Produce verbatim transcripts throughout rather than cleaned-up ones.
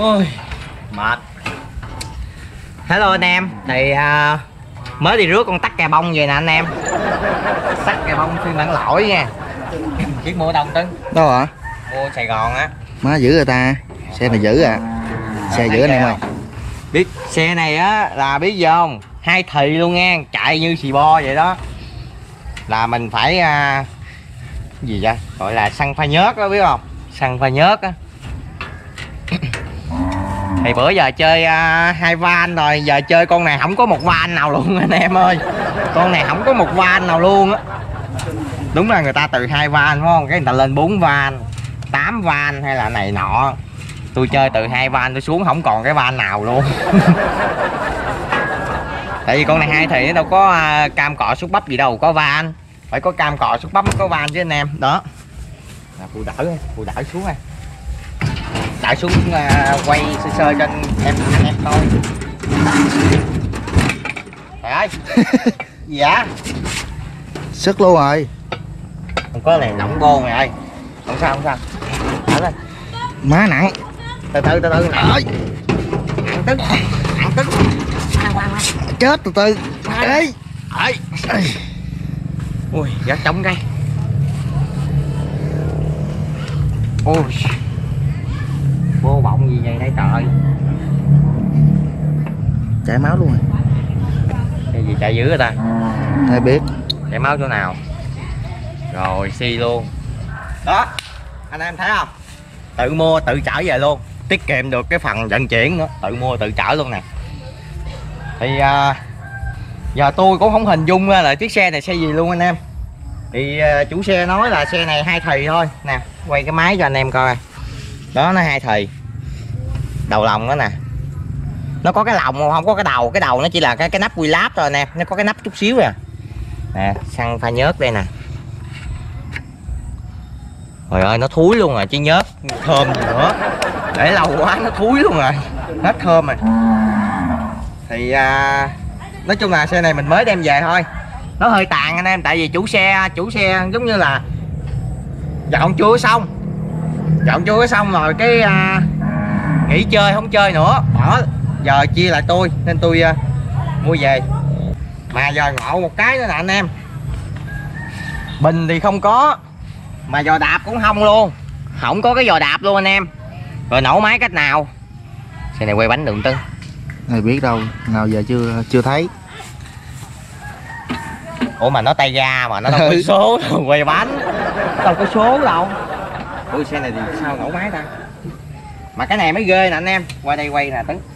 Ôi mệt. Hello anh em, thì uh, mới đi rước con tắc kè bông về nè anh em. Tắc kè bông phiên bản lỗi nha. Biết mua đông Tấn? Đâu hả? Mua Sài Gòn á. Má dữ rồi ta. Xe này dữ à. Xe dữ anh em ơi. Biết xe này á là biết gì không? Hai thì luôn nha, chạy như xì bo vậy đó. Là mình phải uh, gì vậy? Gọi là xăng pha nhớt đó biết không? Xăng pha nhớt á. Thì bữa giờ chơi uh, hai van rồi, giờ chơi con này không có một van nào luôn anh em ơi. Con này không có một van nào luôn á. Đúng là người ta từ hai van đúng không? Cái người ta lên bốn van, tám van hay là này nọ. Tôi chơi từ hai van tôi xuống không còn cái van nào luôn. Tại vì con này hai thì nó đâu có uh, cam cọ xúc bắp gì đâu, có van. Phải có cam cọ xúc bắp có van chứ anh em. Đó. Là phụ đỡ, phụ đỡ xuống này. Đợi xuống uh, quay sơ sơ cho anh em anh em coi. Trời ơi. Gì vậy? Sức luôn rồi. Không có này nóng bô mày ơi. Không sao không sao. Thở lên. Má nặng. Từ từ từ từ nặng. Nặng tức. Nặng tức. Chết từ từ. Ê. Ê. Ui, gắt trống cái. Ôi. Bô bọng gì vậy đây trời. Chảy máu luôn rồi. Cái gì chạy dữ rồi ta? Ai biết. Chảy máu chỗ nào? Rồi xi luôn. Đó. Anh em thấy không? Tự mua tự chở về luôn. Tiết kiệm được cái phần vận chuyển nữa. Tự mua tự chở luôn nè. Thì uh, giờ tôi cũng không hình dung ra là chiếc xe này xe gì luôn anh em. Thì uh, chủ xe nói là xe này hai thì thôi. Nè, quay cái máy cho anh em coi. Đó, nó hai thì. Đầu lòng đó nè. Nó có cái lòng không có cái đầu. Cái đầu nó chỉ là cái cái nắp quy láp thôi anh em. Nó có cái nắp chút xíu à. Nè, xăng pha nhớt đây nè. Trời ơi, nó thúi luôn rồi chứ nhớt thơm gì nữa. Để lâu quá nó thúi luôn rồi. Hết thơm rồi. Thì à, nói chung là xe này mình mới đem về thôi. Nó hơi tàn anh em. Tại vì chủ xe Chủ xe giống như là dọn chưa xong. Dọn chưa xong rồi cái à, nghỉ chơi không chơi nữa. Bỏ giờ chia lại tôi. Nên tôi à, mua về. Mà giờ ngộ một cái nữa nè anh em. Bình thì không có. Mà giò đạp cũng không luôn. Không có cái giò đạp luôn anh em. Rồi nổ máy cách nào? Xe này quay bánh đường Tấn. Ai biết đâu. Nào giờ chưa chưa thấy. Ủa mà nó tay ga mà nó đâu có số đâu quay bánh. Nó đâu có số đâu. Ui xe này thì sao nổ máy ta. Mà cái này mới ghê nè anh em. Qua đây quay nè Tấn.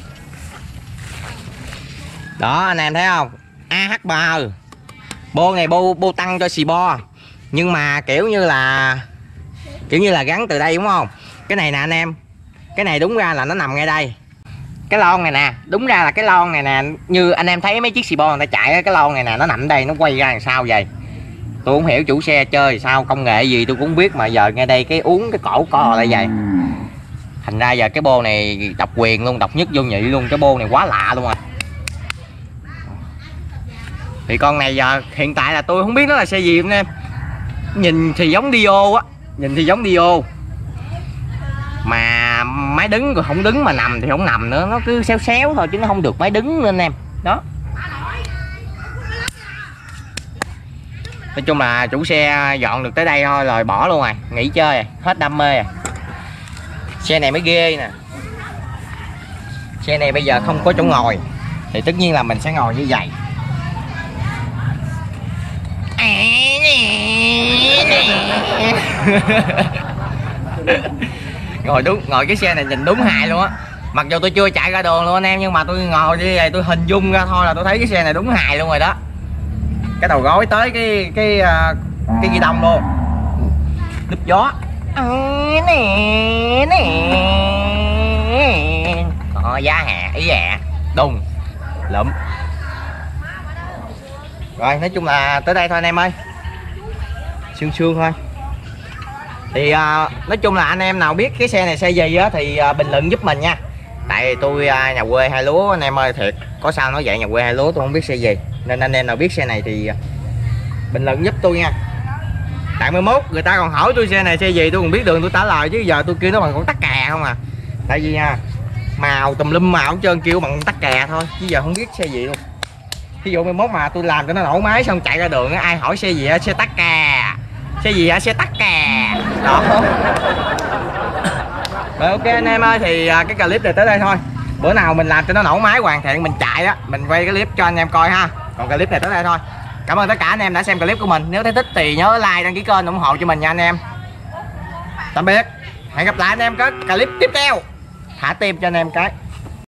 Đó anh em thấy không? a hát ba. Bô này bô bô tăng cho xì bo. Nhưng mà kiểu như là Kiểu như là gắn từ đây đúng không? Cái này nè anh em. Cái này đúng ra là nó nằm ngay đây. Cái lon này nè. Đúng ra là cái lon này nè. Như anh em thấy mấy chiếc xì bo người ta chạy. Cái lon này nè nó nằm đây. Nó quay ra làm sao vậy? Tôi không hiểu chủ xe chơi sao. Công nghệ gì tôi cũng không biết. Mà giờ ngay đây cái uống cái cổ co lại vậy. Thành ra giờ cái bô này độc quyền luôn. Độc nhất vô nhị luôn. Cái bô này quá lạ luôn à. Thì con này giờ hiện tại là tôi không biết nó là xe gì anh em. Nhìn thì giống Dio á. Nhìn thì giống Dio. Mà máy đứng rồi không đứng. Mà nằm thì không nằm nữa. Nó cứ xéo xéo thôi chứ nó không được máy đứng nữa anh em. Đó. Nói chung là chủ xe dọn được tới đây thôi rồi bỏ luôn rồi. Nghỉ chơi rồi. Hết đam mê rồi. Xe này mới ghê nè. Xe này bây giờ không có chỗ ngồi. Thì tất nhiên là mình sẽ ngồi như vậy. Ngồi đúng, ngồi cái xe này nhìn đúng hài luôn á. Mặc dù tôi chưa chạy ra đường luôn anh em. Nhưng mà tôi ngồi như vậy tôi hình dung ra thôi là tôi thấy cái xe này đúng hài luôn rồi đó. Cái đầu gối tới cái cái cái ghi đông luôn. Núp gió. Đó, giá hạ ý ạ. Đùng lụm. Rồi nói chung là tới đây thôi anh em ơi. Sương sương thôi. Thì à, nói chung là anh em nào biết cái xe này xe gì á thì à, bình luận giúp mình nha. Tại vì tôi à, nhà quê hai lúa anh em ơi, thiệt có sao nói vậy, nhà quê hai lúa tôi không biết xe gì. Nên anh em nào biết xe này thì à, bình luận giúp tôi nha. Tại mai mốt người ta còn hỏi tôi xe này xe gì tôi còn biết đường tôi trả lời chứ giờ tôi kêu nó bằng con tắc kè không à. Tại vì nha, màu tùm lum màu hết trơn, kêu bằng tắc kè thôi chứ giờ không biết xe gì luôn. Ví dụ mai mốt mà tôi làm cho nó nổ máy xong chạy ra đường ai hỏi xe gì á, xe tắc kè. Xe gì á, xe tắc kè. Đó. Rồi ok anh em ơi, thì cái clip này tới đây thôi. Bữa nào mình làm cho nó nổ máy hoàn thiện mình chạy á, mình quay cái clip cho anh em coi ha. Còn clip này tới đây thôi. Cảm ơn tất cả anh em đã xem clip của mình. Nếu thấy thích thì nhớ like, đăng ký kênh ủng hộ cho mình nha anh em. Tạm biệt. Hẹn gặp lại anh em có clip tiếp theo. Thả tim cho anh em cái.